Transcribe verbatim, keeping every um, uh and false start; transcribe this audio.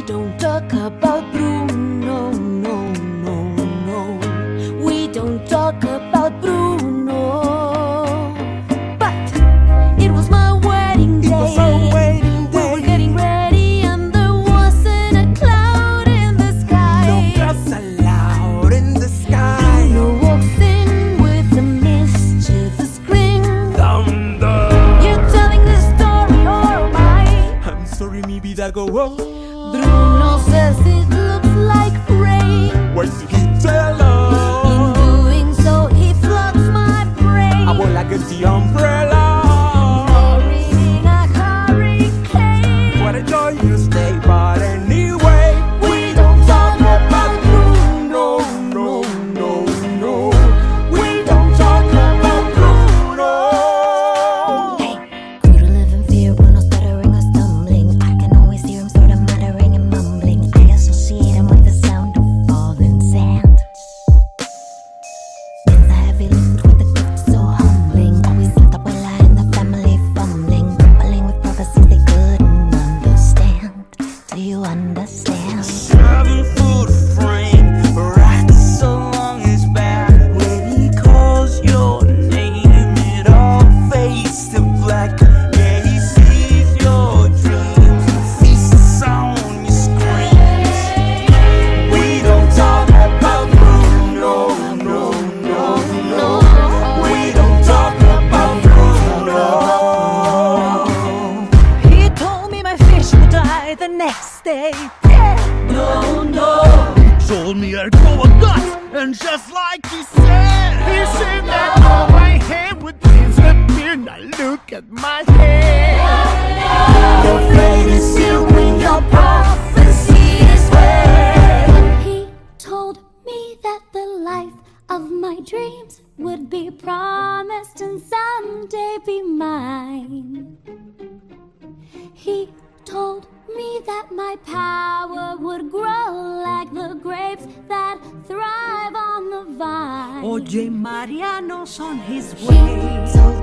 We don't talk about Bruno, no, no, no. We don't talk about Bruno. But it was my wedding day. It was our wedding day. We were getting ready and there wasn't a cloud in the sky. No clouds allowed in the sky. Bruno walks in with a mischievous grin. Thunder. You're telling this story or am I? I'm sorry, maybe that go wrong. Bruno says it looks like rain. Why did he tell us? In doing so, he floods my brain. I will like the umbrella. You're reading a hurricane. What a joyous day, but anyway, We don't talk about Bruno, no, no, no. We don't talk about Bruno. Hey, grew to live in fear, Bruno stuttering or stumbling. I can always hear him sort of muttering and mumbling. I associate him with the sound of falling sand. It's a heavy lift with a gift so humbling. Always left abuela and the family fumbling, bumbling with prophecies they couldn't understand. Do you understand? Seven foot frame, right so long is bad. When he calls your name, it all fades to black. Yeah, he sees your dreams, feasts on your screams. We don't talk about Bruno, no, no, no. We don't talk about Bruno. He told me my fish would die the next day. Yeah. No, no. Told me I'd go a gut, and just like he said, he said that all my hair would disappear. Now look at my hair. Your fate is sealed when your prophecy is read. He told me that the life of my dreams would be promised and someday be mine. He told me that my power would grow like the grapes that thrive on the vine. Oye, Mariano's on his He way. told